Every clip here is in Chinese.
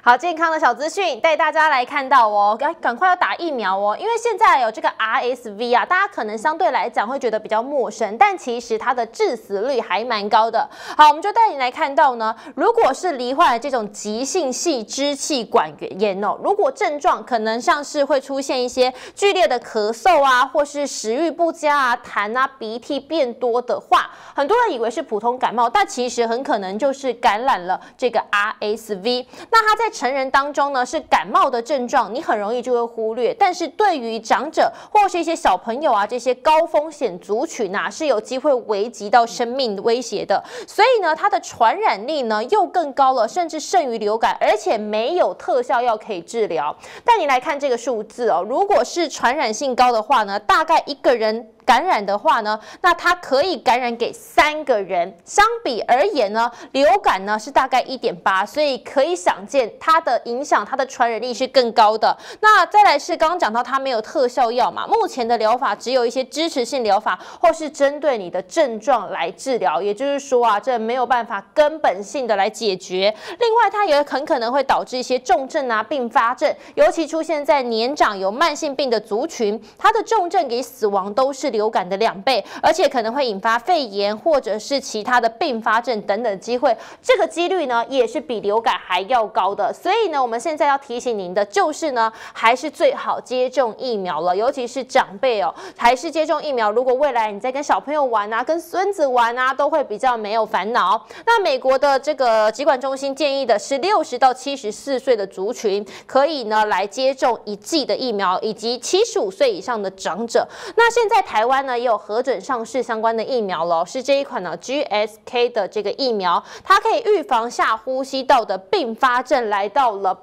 好，健康的小资讯带大家来看到哦，赶快要打疫苗哦，因为现在有这个 RSV 啊，大家可能相对来讲会觉得比较陌生，但其实它的致死率还蛮高的。好，我们就带你来看到呢，如果是罹患了这种急性细支气管炎哦，如果症状可能像是会出现一些剧烈的咳嗽啊，或是食欲不佳啊、痰啊、鼻涕变多的话，很多人以为是普通感冒，但其实很可能就是感染了这个 RSV。那它在成人当中呢，是感冒的症状，你很容易就会忽略。但是对于长者或是一些小朋友啊，这些高风险族群啊，是有机会危及到生命威胁的。所以呢，它的传染力呢又更高了，甚至胜于流感，而且没有特效药可以治疗。带你来看这个数字哦，如果是传染性高的话呢，大概一个人感染的话呢，那它可以感染给3个人。相比而言呢，流感呢是大概1.8，所以可以想见它的影响，它的传染力是更高的。那再来是刚刚讲到它没有特效药嘛，目前的疗法只有一些支持性疗法，或是针对你的症状来治疗。也就是说啊，这没有办法根本性的来解决。另外，它也很可能会导致一些重症啊、并发症，尤其出现在年长有慢性病的族群，它的重症给死亡都是流感的2倍，而且可能会引发肺炎或者是其他的并发症等等机会，这个几率呢也是比流感还要高的。所以呢，我们现在要提醒您的就是呢，还是最好接种疫苗了，尤其是长辈哦，还是接种疫苗。如果未来你在跟小朋友玩啊、跟孙子玩啊，都会比较没有烦恼。那美国的这个疾管中心建议的是60到74岁的族群可以呢来接种1剂的疫苗，以及75岁以上的长者。那现在台湾呢也有核准上市相关的疫苗了，是这一款呢 GSK 的这个疫苗，它可以预防下呼吸道的并发症来到了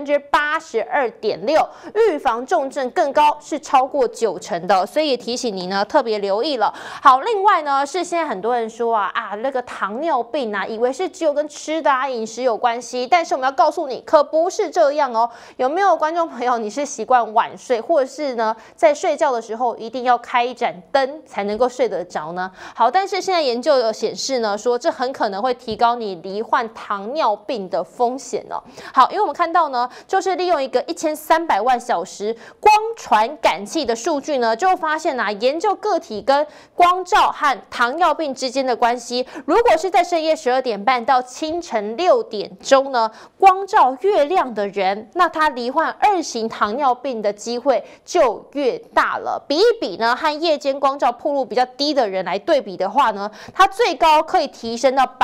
82.6%，预防重症更高，是超过90%的，所以也提醒你呢特别留意了。好，另外呢是现在很多人说那个糖尿病啊，以为是只有跟吃的饮食有关系，但是我们要告诉你，可不是这样哦。有没有观众朋友你是习惯晚睡，或者是呢在睡觉的时候一定要开一盏灯才能够睡得着呢？好，但是现在研究有显示呢，说这很可能会提高你罹患糖尿病的风险哦。好，因为我们看到呢，就是利用一个1300万小时光传感器的数据呢，就发现研究个体跟光照和糖尿病之间的关系。如果是在深夜12点半到清晨6点钟呢，光照越亮的人，那他罹患2型糖尿病的机会就越大了。比一比呢，和夜间光照暴露比较低的人来对比的话呢，它最高可以提升到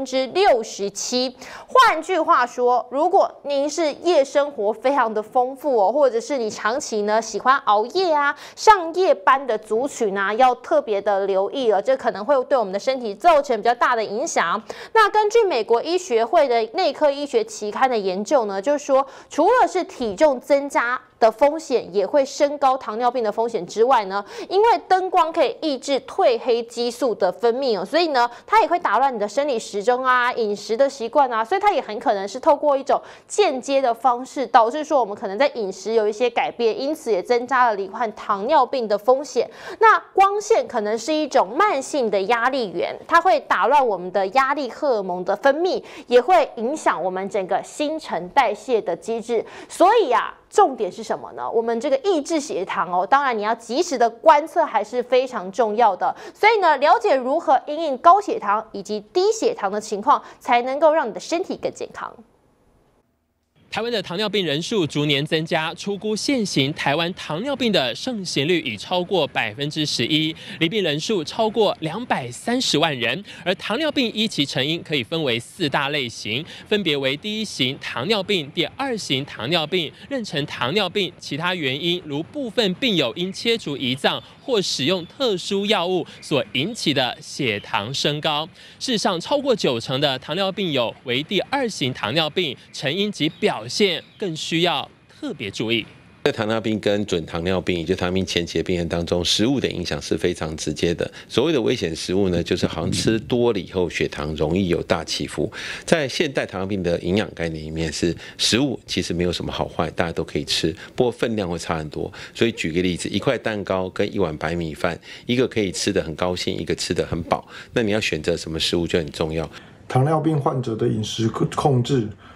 67%。换句话说，如果您是夜生活非常的丰富哦，或者是你长期呢喜欢熬夜啊、上夜班的族群啊，要特别的留意了，这可能会对我们的身体造成比较大的影响。那根据美国医学会的内科医学期刊的研究呢，就是说，除了是体重增加的风险也会升高糖尿病的风险之外呢，因为灯光可以抑制褪黑激素的分泌哦，所以呢，它也会打乱你的生理时钟啊、饮食的习惯啊，所以它也很可能是透过一种间接的方式，导致说我们可能在饮食有一些改变，因此也增加了罹患糖尿病的风险。那光线可能是一种慢性的压力源，它会打乱我们的压力荷尔蒙的分泌，也会影响我们整个新陈代谢的机制。所以重点是什么呢？我们这个抑制血糖哦，当然你要及时的观测还是非常重要的。所以呢，了解如何因应高血糖以及低血糖的情况，才能够让你的身体更健康。 台湾的糖尿病人数逐年增加，初估现行台湾糖尿病的盛行率已超过11%，罹病人数超过230万人。而糖尿病依其成因可以分为4大类型，分别为第1型糖尿病、第2型糖尿病、妊娠糖尿病，其他原因如部分病友因切除胰脏或使用特殊药物所引起的血糖升高。事实上，超过90%的糖尿病友为第2型糖尿病，成因及表现更需要特别注意。 在糖尿病跟准糖尿病，也就是糖尿病前期的病人当中，食物的影响是非常直接的。所谓的危险食物呢，就是好像吃多了以后血糖容易有大起伏。在现代糖尿病的营养概念里面，是食物其实没有什么好坏，大家都可以吃，不过分量会差很多。所以举个例子，1块蛋糕跟1碗白米饭，一个可以吃得很高兴，一个吃得很饱，那你要选择什么食物就很重要。 糖尿病患者的饮食控制，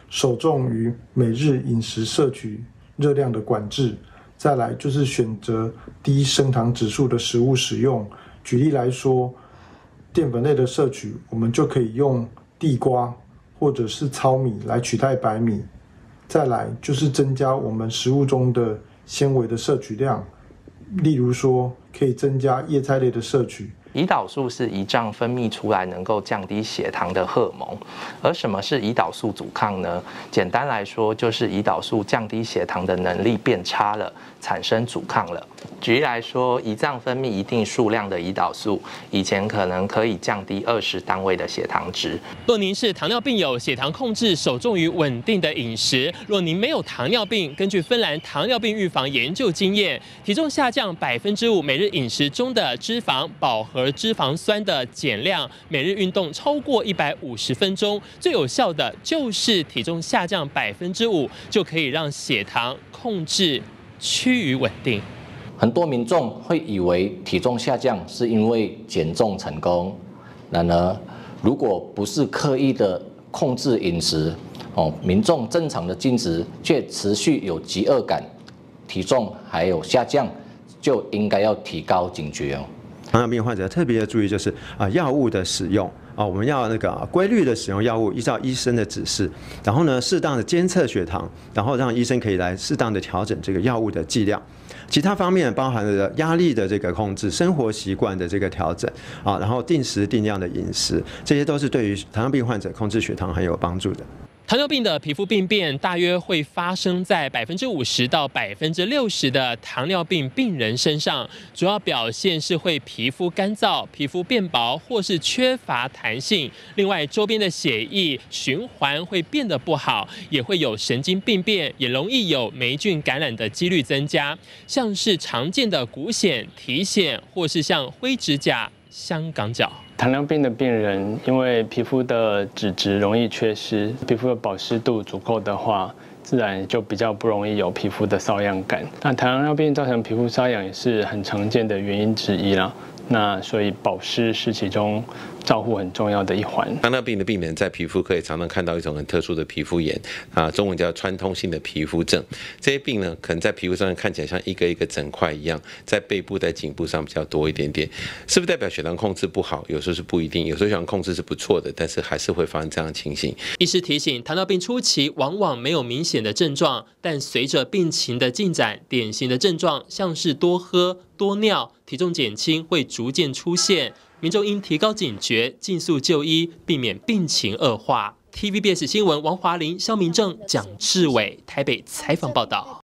首重于每日饮食摄取热量的管制，再来就是选择低升糖指数的食物使用。举例来说，淀粉类的摄取，我们就可以用地瓜或者是糙米来取代白米。再来就是增加我们食物中的纤维的摄取量，例如说可以增加叶菜类的摄取。 胰岛素是胰脏分泌出来能够降低血糖的荷尔蒙，而什么是胰岛素阻抗呢？简单来说，就是胰岛素降低血糖的能力变差了，产生阻抗了。举例来说，胰脏分泌一定数量的胰岛素，以前可能可以降低20单位的血糖值。 若您是糖尿病友，血糖控制首重于稳定的饮食。若您没有糖尿病，根据芬兰糖尿病预防研究经验，体重下降5%，每日饮食中的脂肪、饱和脂肪酸的减量，每日运动超过150分钟，最有效的就是体重下降5%，就可以让血糖控制趋于稳定。 很多民众会以为体重下降是因为减重成功，然而如果不是刻意的控制饮食，民众正常的均值却持续有饥饿感，体重还有下降，就应该要提高警觉哦。 糖尿病患者特别的注意就是药物的使用我们要规律的使用药物，依照医生的指示，然后呢适当的监测血糖，然后让医生可以来适当的调整这个药物的剂量。其他方面包含了压力的这个控制、生活习惯的这个调整然后定时定量的饮食，这些都是对于糖尿病患者控制血糖很有帮助的。 糖尿病的皮肤病变大约会发生在50%到60%的糖尿病病人身上，主要表现是会皮肤干燥、皮肤变薄或是缺乏弹性。另外，周边的血液循环会变得不好，也会有神经病变，也容易有霉菌感染的几率增加，像是常见的股癣、体癣，或是像灰指甲、香港脚。 糖尿病的病人，因为皮肤的脂质容易缺失，皮肤的保湿度足够的话，自然就比较不容易有皮肤的瘙痒感。那糖尿病造成皮肤瘙痒也是很常见的原因之一啦。那所以保湿是其中照护很重要的一环。 糖尿病的病人在皮肤科也常常看到一种很特殊的皮肤炎中文叫穿通性的皮肤症。这些病呢，可能在皮肤上看起来像一个一个整块一样，在背部、在颈部上比较多一点点。是不是代表血糖控制不好？有时候是不一定，有时候血糖控制是不错的，但是还是会发生这样的情形。 医师提醒，糖尿病初期往往没有明显的症状，但随着病情的进展，典型的症状像是多喝、多尿、体重减轻会逐渐出现。民众应提高警觉，尽速就医，避免病情恶化。TVBS 新闻王华玲、肖明正、蒋志伟台北采访报道。